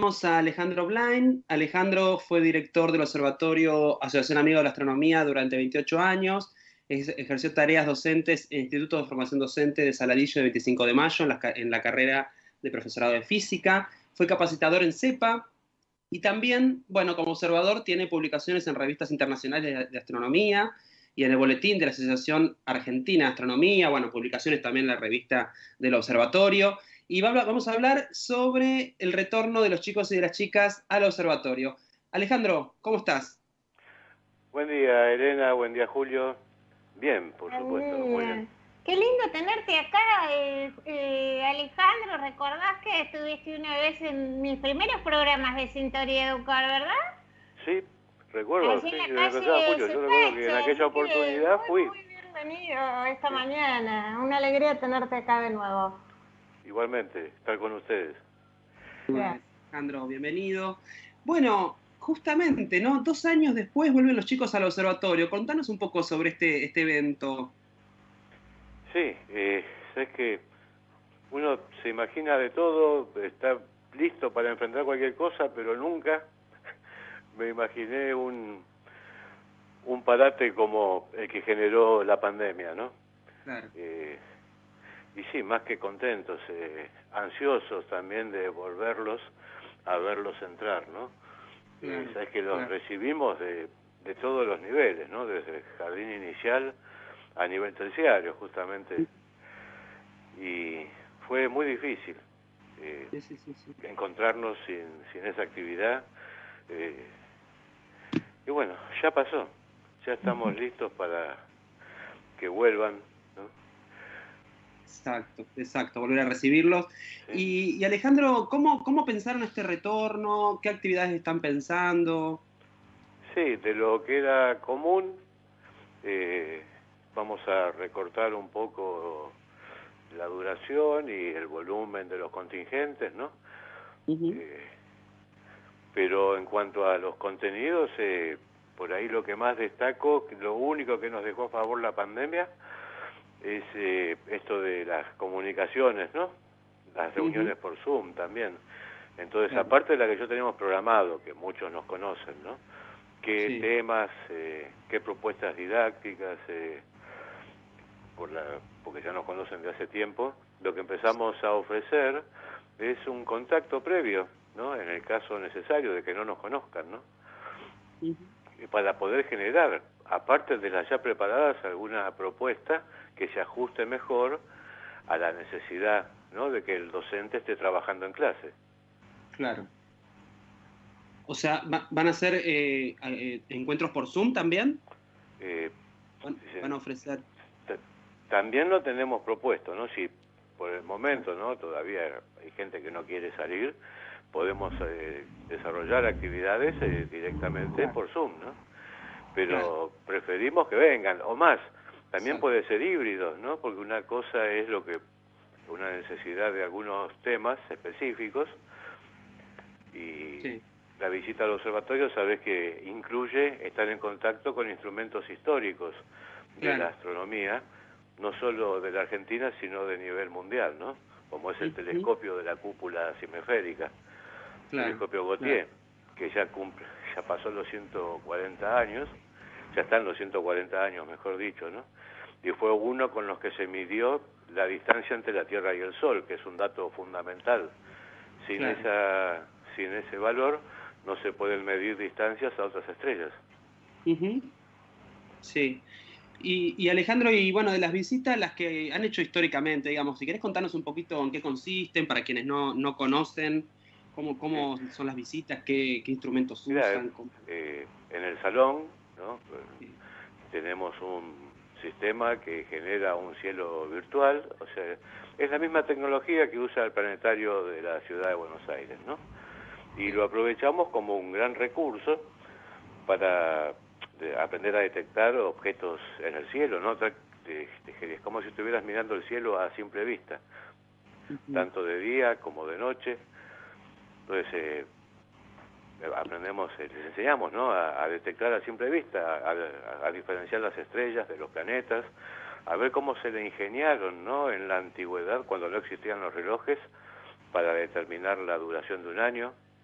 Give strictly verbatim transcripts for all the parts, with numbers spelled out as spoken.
Tenemos a Alejandro Blain. Alejandro fue director del Observatorio Asociación Amigos de la Astronomía durante veintiocho años. Es- ejerció tareas docentes en el Instituto de Formación Docente de Saladillo de veinticinco de mayo en la, ca- en la carrera de profesorado de física. Fue capacitador en CEPA y también, bueno, como observador tiene publicaciones en revistas internacionales de, de astronomía y en el boletín de la Asociación Argentina de Astronomía, bueno, publicaciones también en la revista del Observatorio. Y va- vamos a hablar sobre el retorno de los chicos y de las chicas al observatorio. Alejandro, ¿cómo estás? Buen día, Elena. Buen día, Julio. Bien, por Buen supuesto, muy bien. día. Qué lindo tenerte acá, eh, eh, Alejandro. ¿Recordás que estuviste una vez en mis primeros programas de Sintonía Educar, verdad? Sí, recuerdo, Allí sí, en la tenés razón, calle Julio. Yo recuerdo que en Suipacha. aquella Así que oportunidad muy, fui. muy bienvenido esta Sí, mañana. Una alegría tenerte acá de nuevo. igualmente, estar con ustedes. Gracias. Alejandro, bienvenido. Bueno, justamente, ¿no? Dos años después vuelven los chicos al observatorio. Contanos un poco sobre este, este evento. Sí, eh, es que uno se imagina de todo, está listo para enfrentar cualquier cosa, pero nunca me imaginé un, un parate como el que generó la pandemia, ¿no? Claro. Eh, Y sí, más que contentos, eh, ansiosos también de volverlos a verlos entrar, ¿no? Eh, Claro, sabes que los claro. recibimos de, de todos los niveles, ¿no? Desde el jardín inicial a nivel terciario, justamente. Y fue muy difícil eh, Sí, sí, sí, sí. encontrarnos sin, sin esa actividad. Eh, y bueno, ya pasó. Ya estamos listos para que vuelvan, ¿no? Exacto, exacto, volver a recibirlos. Sí. Y, y Alejandro, ¿cómo, ¿cómo pensaron este retorno? ¿Qué actividades están pensando? Sí, de lo que era común, eh, vamos a recortar un poco la duración y el volumen de los contingentes, ¿no? Ujú. Eh, pero en cuanto a los contenidos, eh, por ahí lo que más destaco, lo único que nos dejó a favor la pandemia, es eh, esto de las comunicaciones, ¿no? Las Ujú. reuniones por Zoom también. Entonces, Claro, aparte de la que yo teníamos programado, que muchos nos conocen, ¿no? Qué sí, temas, eh, qué propuestas didácticas, eh, por la, porque ya nos conocen de hace tiempo, lo que empezamos a ofrecer es un contacto previo, ¿no? En el caso necesario de que no nos conozcan, ¿no? ujú, Y para poder generar, aparte de las ya preparadas, alguna propuesta que se ajuste mejor a la necesidad, ¿no? De que el docente esté trabajando en clase. claro. O sea, va- ¿van a hacer eh, eh, encuentros por Zoom también? Eh, ¿Van, van dicen, a ofrecer? t- también lo tenemos propuesto, ¿no? Si por el Claro, momento, ¿no? Todavía hay gente que no quiere salir, podemos eh, desarrollar actividades eh, directamente claro, por Zoom, ¿no? claro, Pero preferimos que vengan, o más, también exacto. puede ser híbrido, ¿no? Porque una cosa es lo que, una necesidad de algunos temas específicos, y Sí, la visita al observatorio, sabes que incluye estar en contacto con instrumentos históricos de la claro. astronomía, no solo de la Argentina, sino de nivel mundial, ¿no? Como es el Ujú. telescopio de la cúpula hemisférica, Claro, telescopio claro. Gautier, que ya cumple, ya pasó los ciento cuarenta años, ya están los ciento cuarenta años, mejor dicho, ¿no? Y fue uno con los que se midió la distancia entre la Tierra y el Sol, que es un dato fundamental. Sin Claro. esa, sin ese valor no se pueden medir distancias a otras estrellas. Ujú. Sí. Y, y Alejandro, y bueno, de las visitas, las que han hecho históricamente, digamos, si querés contarnos un poquito en qué consisten, para quienes no, no conocen, cómo, Sí. cómo son las visitas, qué, qué instrumentos Mira, eh, usan. Cómo- eh, en el salón, ¿no? sí. Tenemos un sistema que genera un cielo virtual, o sea, es la misma tecnología que usa el planetario de la ciudad de Buenos Aires, ¿no? Y Sí. lo aprovechamos como un gran recurso para de, aprender a detectar objetos en el cielo, ¿no? Tra- de- de- Es como si estuvieras mirando el cielo a simple vista, Ujú. tanto de día como de noche. Entonces, eh, aprendemos, eh, les enseñamos, ¿no? A, a detectar a simple vista, a, a- a diferenciar las estrellas de los planetas, a ver cómo se le ingeniaron, ¿no? En la antigüedad, cuando no existían los relojes, para determinar la duración de un año.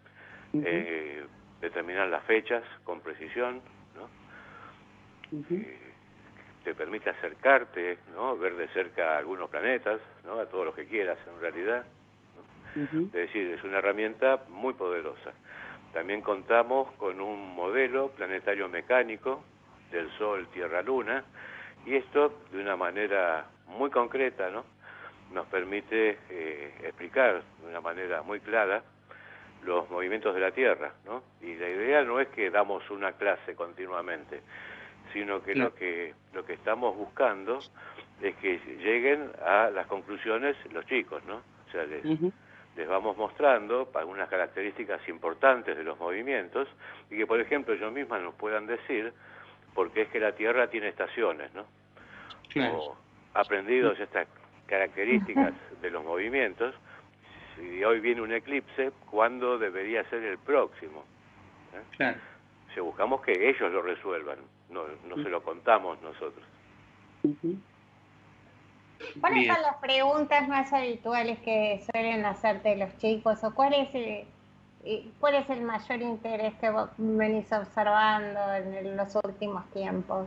uh-huh. eh, determinar las fechas con precisión, ¿no? Uh-huh. eh, te permite acercarte, ¿no? Ver de cerca algunos planetas, ¿no? A todos los que quieras en realidad, ¿no? Uh-huh. Es decir, es una herramienta muy poderosa. También contamos con un modelo planetario mecánico del Sol, Tierra, Luna, y esto de una manera muy concreta, ¿no? Nos permite eh, explicar de una manera muy clara los movimientos de la Tierra, ¿no? Y la idea no es que damos una clase continuamente, sino que, claro. lo que lo que estamos buscando es que lleguen a las conclusiones los chicos, ¿no? O sea, les, uh-huh. les vamos mostrando algunas características importantes de los movimientos y que, por ejemplo, ellos mismos nos puedan decir por qué es que la Tierra tiene estaciones, ¿no? Claro. O aprendidos estas características de los movimientos, si hoy viene un eclipse, ¿cuándo debería ser el próximo? ¿Eh? Claro. O sea, buscamos que ellos lo resuelvan, no, no uh-huh. se lo contamos nosotros. Uh-huh. ¿Cuáles Bien. son las preguntas más habituales que suelen hacerte los chicos o cuál es el, cuál es el mayor interés que vos venís observando en los últimos tiempos?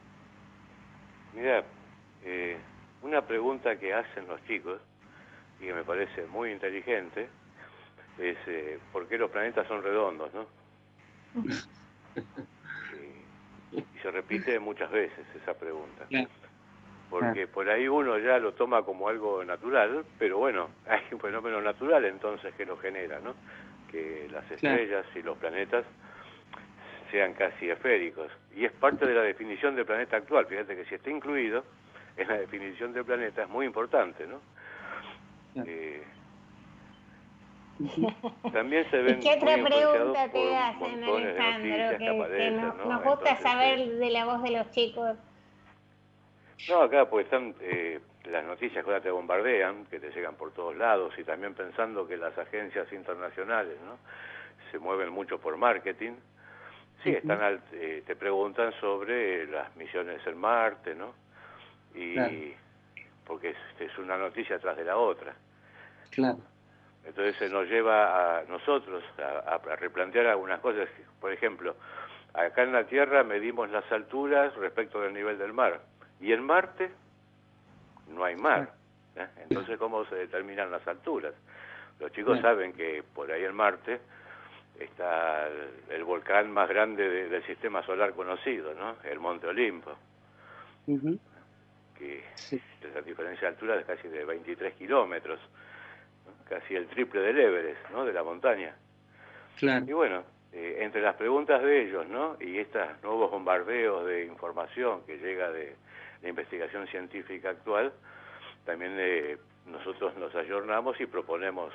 Mira, eh, una pregunta que hacen los chicos y que me parece muy inteligente es eh, ¿por qué los planetas son redondos, no? y, y se repite muchas veces esa pregunta. Claro. Porque por ahí uno ya lo toma como algo natural, pero bueno, hay un fenómeno natural entonces que lo genera, ¿no? Que las estrellas claro. y los planetas sean casi esféricos. Y es parte de la definición del planeta actual. Fíjate que si está incluido en la definición del planeta es muy importante, ¿no? Claro. Eh, también se ven ¿Y qué otra muy pregunta te por hacen, Alejandro? Que, que, aparecen, que no, ¿no? nos gusta Entonces, saber eh, de la voz de los chicos. No, acá pues están eh, las noticias que ahora te bombardean, que te llegan por todos lados, y también pensando que las agencias internacionales, ¿no? Se mueven mucho por marketing. Sí, uh-huh. están al, eh, te preguntan sobre las misiones en Marte, ¿no? Y claro. porque es, es una noticia tras de la otra. Claro. Entonces se nos lleva a nosotros a, a replantear algunas cosas. Por ejemplo, acá en la Tierra medimos las alturas respecto del nivel del mar. Y en Marte no hay mar. ¿eh? Entonces, ¿cómo se determinan las alturas? Los chicos claro. saben que por ahí en Marte está el, el volcán más grande de, del sistema solar conocido, ¿no? El Monte Olimpo. Uh-huh. Que sí. la diferencia de altura es casi de veintitrés kilómetros, ¿no? Casi el triple del Everest, ¿no? De la montaña. Claro. Y bueno, eh, entre las preguntas de ellos, ¿no? Y estos nuevos bombardeos de información que llega de la investigación científica actual, también eh, nosotros nos ayornamos y proponemos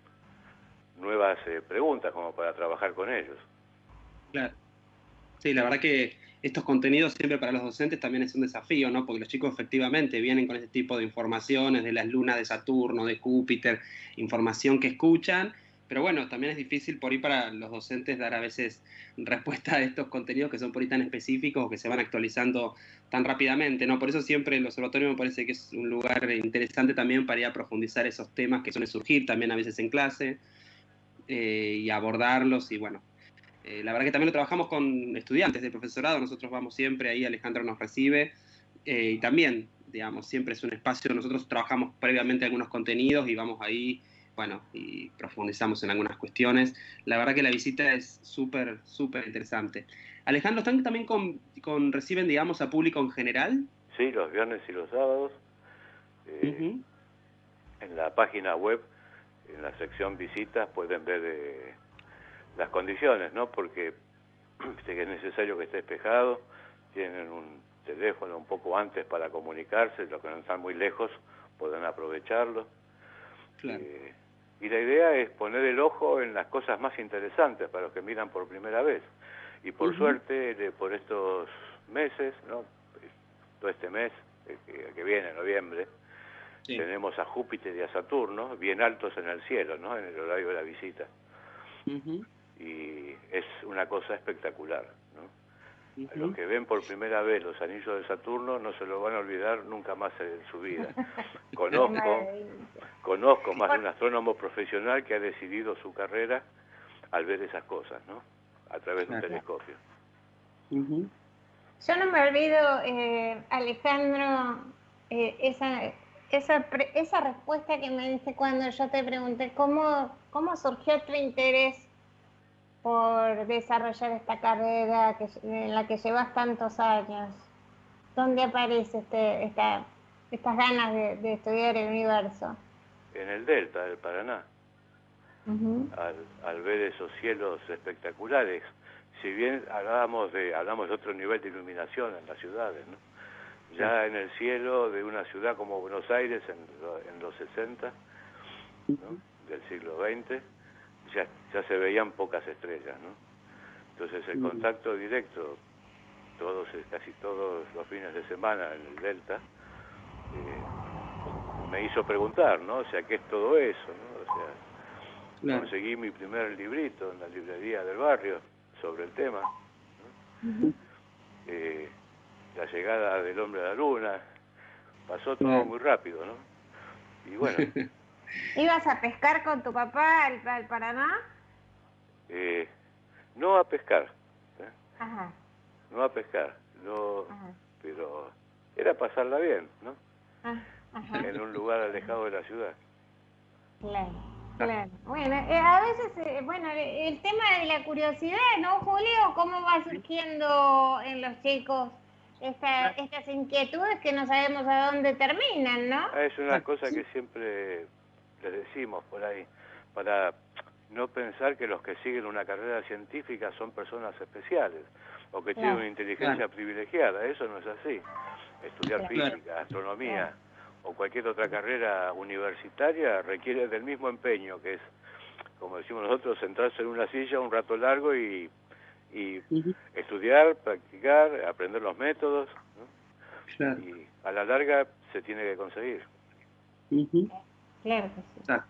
nuevas eh, preguntas como para trabajar con ellos. Claro. Sí, la verdad que estos contenidos siempre para los docentes también es un desafío, ¿no? Porque los chicos efectivamente vienen con este tipo de informaciones de las lunas de Saturno, de Júpiter, información que escuchan, pero bueno, también es difícil por ahí para los docentes dar a veces respuesta a estos contenidos que son por ahí tan específicos o que se van actualizando tan rápidamente, ¿no? Por eso siempre el observatorio me parece que es un lugar interesante también para ir a profundizar esos temas que suelen surgir también a veces en clase eh, y abordarlos y bueno. Eh, la verdad que también lo trabajamos con estudiantes de profesorado, nosotros vamos siempre ahí, Alejandro nos recibe eh, y también, digamos, siempre es un espacio, nosotros trabajamos previamente algunos contenidos y vamos ahí, bueno, y profundizamos en algunas cuestiones. La verdad que la visita es súper, súper interesante. Alejandro, ¿están también con, con, reciben, digamos, a público en general? Sí, los viernes y los sábados. Eh, uh-huh. En la página web, en la sección visitas, pueden ver eh, las condiciones, ¿no? Porque viste que es necesario que esté despejado, tienen un teléfono un poco antes para comunicarse, los que no están muy lejos pueden aprovecharlo. Claro. Eh, y la idea es poner el ojo en las cosas más interesantes para los que miran por primera vez. Y por uh-huh. suerte, de, por estos meses, ¿no? Todo este mes, eh, que, que viene, noviembre, sí. tenemos a Júpiter y a Saturno bien altos en el cielo, ¿no? En el horario de la visita. Uh-huh. Y es una cosa espectacular, ¿no? Uh-huh. A los que ven por primera vez los anillos de Saturno no se lo van a olvidar nunca más en su vida. Conozco, conozco más de un astrónomo profesional que ha decidido su carrera al ver esas cosas, ¿no? A través de un telescopio. Uh-huh. Yo no me olvido, eh, Alejandro, eh, esa, esa, esa respuesta que me diste cuando yo te pregunté cómo, cómo surgió tu interés por desarrollar esta carrera que, en la que llevas tantos años. ¿Dónde aparece este, esta, estas ganas de, de estudiar el universo? En el delta del Paraná. Uh-huh. al, al ver esos cielos espectaculares. Si bien hablábamos de, hablamos de otro nivel de iluminación en las ciudades, ¿no? Ya sí. En el cielo de una ciudad como Buenos Aires en, en los sesenta, ¿no? Del siglo veinte, ya, ya se veían pocas estrellas, ¿no? Entonces el contacto directo, todos, casi todos los fines de semana en el delta, eh, me hizo preguntar, ¿no? O sea, ¿qué es todo eso, no? O sea, claro. Conseguí mi primer librito en la librería del barrio sobre el tema, ¿no? Uh-huh. eh, la llegada del hombre a la luna, pasó todo claro. muy rápido, ¿no? Y bueno. ¿Ibas a pescar con tu papá al, al Paraná? Eh, no a pescar, ¿eh? Ajá. No a pescar, no, ajá. Pero era pasarla bien, ¿no? Ajá. En un lugar alejado de la ciudad. Claro. Claro, bueno, eh, a veces, eh, bueno, el tema de la curiosidad, ¿no, Julio? ¿Cómo va surgiendo en los chicos esta, estas inquietudes que no sabemos a dónde terminan, ¿no? Es una cosa que siempre les decimos por ahí, para no pensar que los que siguen una carrera científica son personas especiales, o que claro. tienen una inteligencia claro. privilegiada, eso no es así. Estudiar claro. física, astronomía... Claro. o cualquier otra carrera universitaria requiere del mismo empeño, que es, como decimos nosotros, sentarse en una silla un rato largo y, y uh-huh. estudiar, practicar, aprender los métodos, ¿no? Claro. Y a la larga se tiene que conseguir. Uh-huh. Claro que sí. Ah.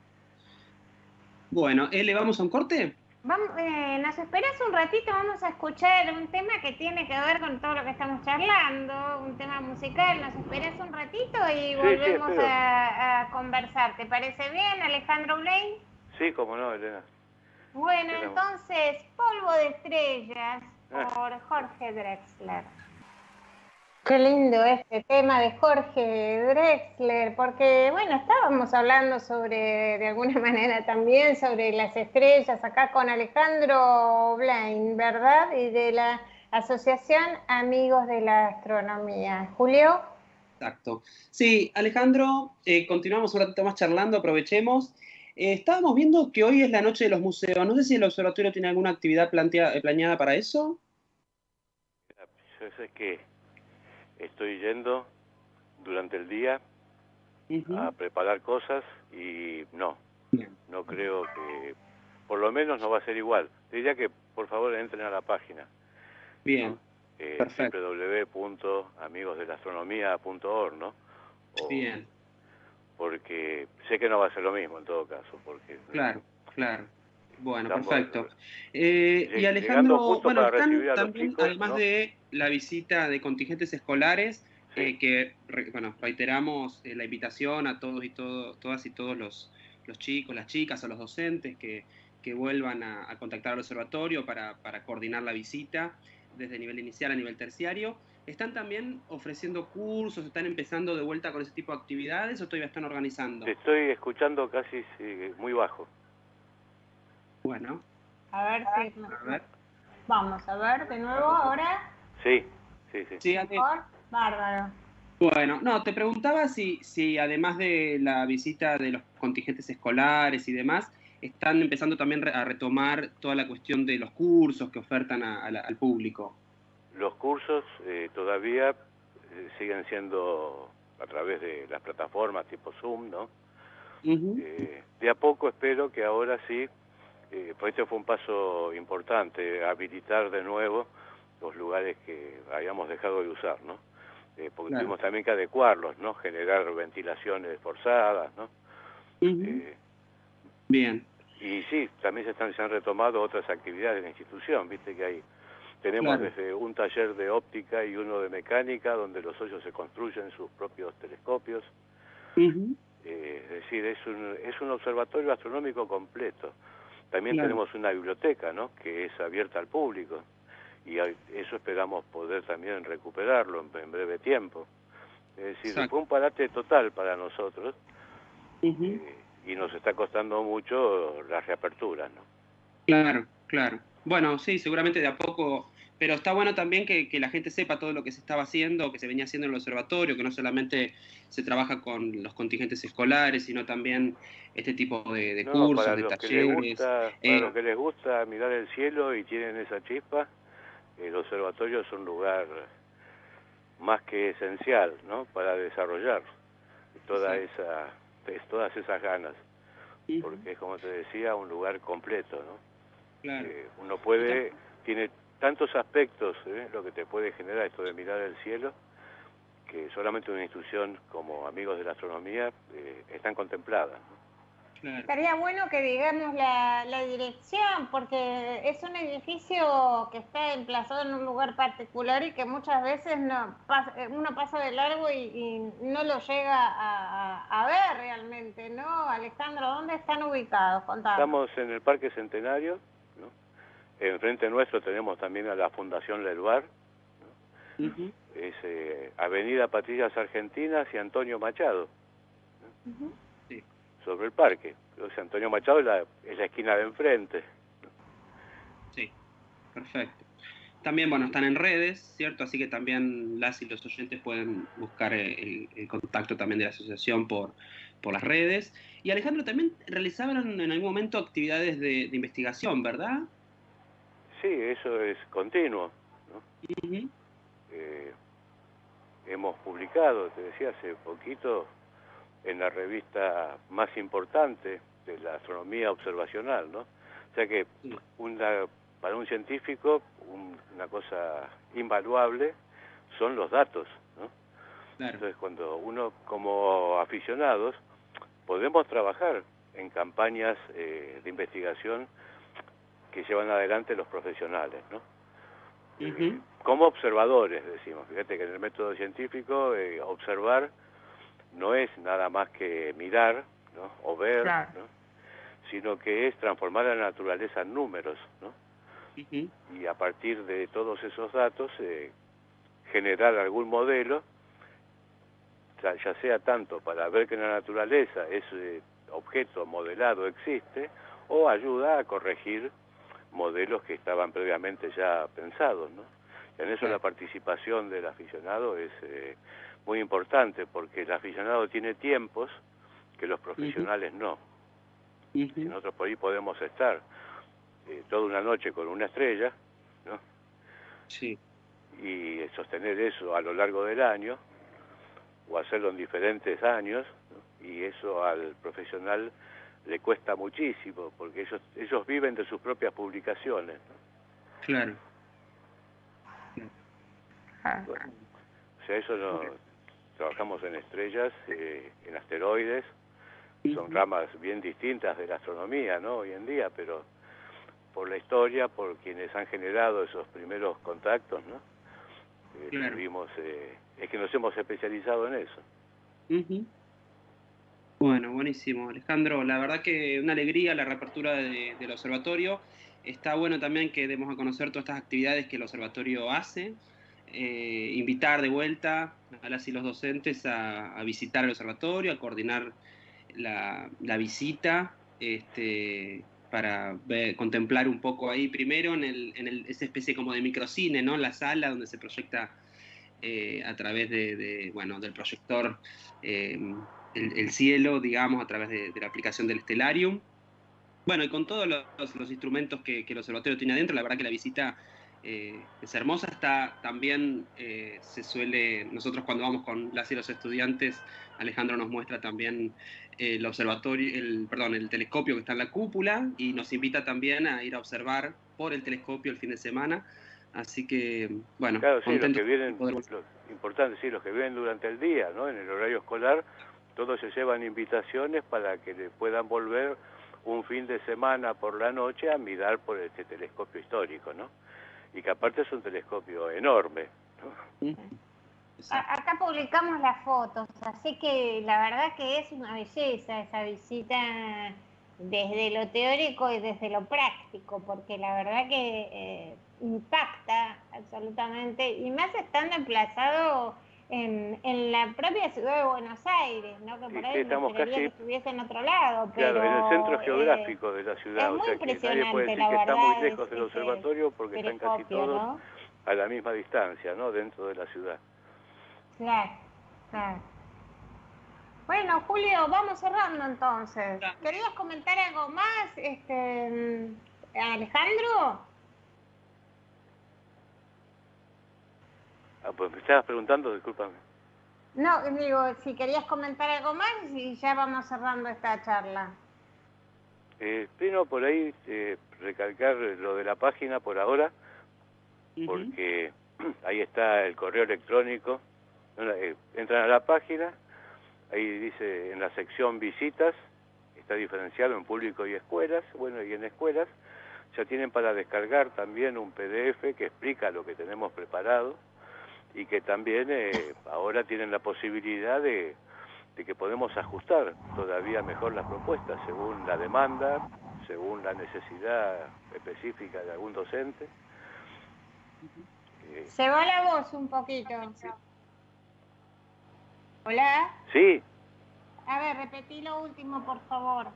Bueno, ¿eh, ¿le vamos a un corte? Vamos, eh, nos esperas un ratito, vamos a escuchar un tema que tiene que ver con todo lo que estamos charlando, un tema musical. Nos esperas un ratito y sí, volvemos sí, a, a conversar. ¿Te parece bien, Alejandro Blaine? Sí, cómo no, Elena. Bueno, Tenemos. Entonces, Polvo de Estrellas por ah. Jorge Drexler. Qué lindo este tema de Jorge Drexler, porque, bueno, estábamos hablando sobre, de alguna manera también, sobre las estrellas acá con Alejandro Blaine, ¿verdad? Y de la Asociación Amigos de la Astronomía. ¿Julio? Exacto. Sí, Alejandro, eh, continuamos un ratito más charlando, aprovechemos. Eh, estábamos viendo que hoy es la noche de los museos. No sé si el observatorio tiene alguna actividad plantea, planeada para eso. Yo sé que estoy yendo durante el día uh-huh. a preparar cosas y no, Bien. no creo que, por lo menos no va a ser igual. Te diría que por favor entren a la página. Bien, ¿no? eh, doble u doble u doble u punto amigos de la astronomía punto org, ¿no? O, Bien. Porque sé que no va a ser lo mismo en todo caso. Porque Claro, claro. Bueno, perfecto. Eh, y Alejandro, bueno, están también, chicos, además ¿no? de la visita de contingentes escolares, sí. eh, que, re, bueno, reiteramos eh, la invitación a todos y todo, todas y todos los, los chicos, las chicas, a los docentes que, que vuelvan a, a contactar al observatorio para, para coordinar la visita desde nivel inicial a nivel terciario. ¿Están también ofreciendo cursos, están empezando de vuelta con ese tipo de actividades o todavía están organizando? Te estoy escuchando casi sí, muy bajo. Bueno. A ver si... A ver. Vamos a ver de nuevo ahora. Sí, sí, sí. sí Mejor, bárbaro. Bueno, no, te preguntaba si, si además de la visita de los contingentes escolares y demás, están empezando también a retomar toda la cuestión de los cursos que ofertan a, a la, al público. Los cursos eh, todavía eh, siguen siendo a través de las plataformas tipo Zoom, ¿no? Uh-huh. eh, de a poco espero que ahora sí, eh, pues este fue un paso importante, habilitar de nuevo los lugares que habíamos dejado de usar, ¿no? Eh, porque claro. tuvimos también que adecuarlos, ¿no? Generar ventilaciones forzadas, ¿no? Uh-huh. eh, Bien. Y sí, también se, están, se han retomado otras actividades de la institución, viste que hay... Tenemos claro. desde un taller de óptica y uno de mecánica, donde los hoyos se construyen sus propios telescopios. Uh-huh. eh, es decir, es un, es un observatorio astronómico completo. también Claro. tenemos una biblioteca, ¿no?, que es abierta al público, y eso esperamos poder también recuperarlo en, en breve tiempo. Es decir, Exacto. fue un parate total para nosotros, Uh-huh. eh, y nos está costando mucho las reaperturas, ¿no? Claro, claro. Bueno, sí, seguramente de a poco, pero está bueno también que, que la gente sepa todo lo que se estaba haciendo, que se venía haciendo en el observatorio, que no solamente se trabaja con los contingentes escolares, sino también este tipo de, de No, cursos, para de los que les talleres. gusta, para Eh, los que les gusta mirar el cielo y tienen esa chispa, el observatorio es un lugar más que esencial, ¿no?, para desarrollar toda esa, todas esas ganas, uh-huh. porque es, como te decía, un lugar completo, ¿no? Claro. Eh, uno puede, tiene tantos aspectos, ¿eh?, lo que te puede generar esto de mirar el cielo, que solamente una institución como Amigos de la Astronomía eh, están contempladas, ¿no? Claro. Estaría bueno que digamos la, la dirección, porque es un edificio que está emplazado en un lugar particular y que muchas veces no pasa, uno pasa de largo y, y no lo llega a, a, a ver realmente, ¿no? Alejandro, ¿dónde están ubicados? Contanos. Estamos en el Parque Centenario, ¿no? Enfrente nuestro tenemos también a la Fundación Lelvar, ¿no? Uh-huh. Es eh, Avenida Patricias Argentinas y Antonio Machado, ¿no? Uh-huh. Sí. Sobre el parque. O sea, Antonio Machado es la, es la esquina de enfrente. Sí, perfecto. También, bueno, están en redes, ¿cierto? Así que también las y los oyentes pueden buscar el, el contacto también de la asociación por, por las redes. Y Alejandro, también realizaban en algún momento actividades de, de investigación, ¿verdad? Sí, eso es continuo, ¿no? Uh-huh. Eh, hemos publicado, te decía hace poquito, en la revista más importante de la astronomía observacional, ¿no? O sea que Sí. una, para un científico un, una cosa invaluable son los datos, ¿no? Claro. Entonces, cuando uno, como aficionados, podemos trabajar en campañas eh, de investigación que llevan adelante los profesionales, ¿no? Uh-huh. Eh, como observadores, decimos. Fíjate que en el método científico eh, observar no es nada más que mirar, ¿no?, o ver, Claro. ¿no?, sino que es transformar la naturaleza en números, ¿no? Uh-huh. Y a partir de todos esos datos eh, generar algún modelo, ya sea tanto para ver que la naturaleza, ese objeto modelado existe, o ayuda a corregir modelos que estaban previamente ya pensados, ¿no? Y en eso Claro. la participación del aficionado es eh, muy importante, porque el aficionado tiene tiempos que los profesionales uh-huh. no. Uh-huh. Si nosotros por ahí podemos estar eh, toda una noche con una estrella, ¿no? Sí. Y sostener eso a lo largo del año, o hacerlo en diferentes años, ¿no? Y eso al profesional le cuesta muchísimo, porque ellos ellos viven de sus propias publicaciones, ¿no? Claro. Bueno, o sea, eso no, trabajamos en estrellas, eh, en asteroides, son ramas bien distintas de la astronomía, ¿no?, hoy en día, pero por la historia, por quienes han generado esos primeros contactos, ¿no? Eh, Claro. tuvimos, eh, es que nos hemos especializado en eso. Uh-huh. Bueno, buenísimo, Alejandro. La verdad que una alegría la reapertura de, del observatorio. Está bueno también que demos a conocer todas estas actividades que el observatorio hace. Eh, invitar de vuelta a las y los docentes a, a visitar el observatorio, a coordinar la, la visita, este, para ver, contemplar un poco ahí primero en, el, en el, esa especie como de microcine, ¿no? En la sala donde se proyecta eh, a través de, de, bueno, del proyector eh, el, el cielo, digamos, a través de, de la aplicación del Stellarium. Bueno, y con todos los, los instrumentos que, que el observatorio tiene adentro, la verdad que la visita eh, es hermosa. Está también, eh, se suele, nosotros cuando vamos con las y los estudiantes, Alejandro nos muestra también el observatorio, el, perdón, el telescopio que está en la cúpula, y nos invita también a ir a observar por el telescopio el fin de semana. Así que, bueno, claro, sí, los contentos que vienen, de poder... los, importante, sí, los que vienen durante el día, ¿no?, en el horario escolar, todos se llevan invitaciones para que le puedan volver un fin de semana por la noche a mirar por este telescopio histórico, ¿no? Y que aparte es un telescopio enorme, ¿no? Acá publicamos las fotos, así que la verdad que es una belleza esa visita desde lo teórico y desde lo práctico, porque la verdad que eh, impacta absolutamente, y más estando emplazado en, en la propia ciudad de Buenos Aires, ¿no? Que Y por sí, ahí me estamos gustaría casi, que estuviese en otro lado, claro, en el centro pero eh, geográfico de la es ciudad, o muy sea que nadie puede impresionante, decir la que está muy verdad, lejos del ese, ese observatorio porque están casi telescopio, todos ¿no? a la misma distancia, ¿no? Dentro de la ciudad. Claro, claro. Bueno, Julio, vamos cerrando entonces. ¿Querías comentar algo más, este, Alejandro? Ah, pues me estabas preguntando, discúlpame. No, digo, si querías comentar algo más y ya vamos cerrando esta charla. Eh, primero por ahí eh, recalcar lo de la página por ahora, Uh-huh. porque ahí está el correo electrónico. Eh, entran a la página, ahí dice en la sección visitas, está diferenciado en público y escuelas, bueno, y en escuelas ya tienen para descargar también un P D F que explica lo que tenemos preparado y que también eh, ahora tienen la posibilidad de, de que podemos ajustar todavía mejor las propuestas según la demanda, según la necesidad específica de algún docente. Eh, Se va la voz un poquito. ¿Hola? Sí. A ver, repetí lo último, por favor.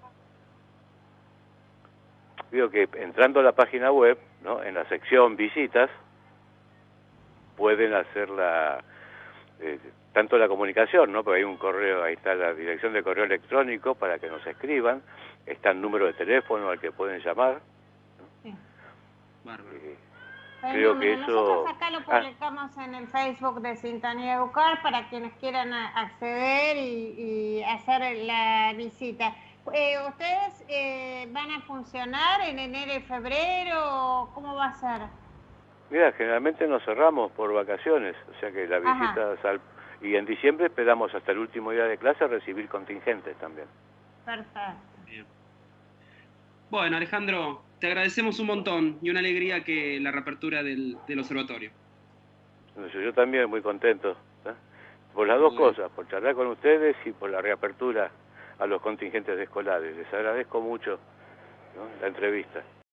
Digo que entrando a la página web, ¿no? En la sección visitas, pueden hacer la, eh, tanto la comunicación, ¿no? Porque hay un correo, ahí está la dirección de correo electrónico para que nos escriban, está el número de teléfono al que pueden llamar, ¿no? Sí. Bárbaro. Eh, Bueno, creo que nosotros eso... acá lo publicamos ah. en el Facebook de Sintonía Educar para quienes quieran acceder y, y hacer la visita. Eh, ¿Ustedes eh, van a funcionar en enero y febrero? ¿Cómo va a ser? Mira, generalmente nos cerramos por vacaciones, o sea que la visita al, y en diciembre esperamos hasta el último día de clase recibir contingentes también. Perfecto. Bien. Bueno, Alejandro, te agradecemos un montón y una alegría que la reapertura del, del observatorio. Yo también muy contento, ¿eh? Por las dos bueno. cosas, por charlar con ustedes y por la reapertura a los contingentes escolares. Les agradezco mucho, ¿no? La entrevista.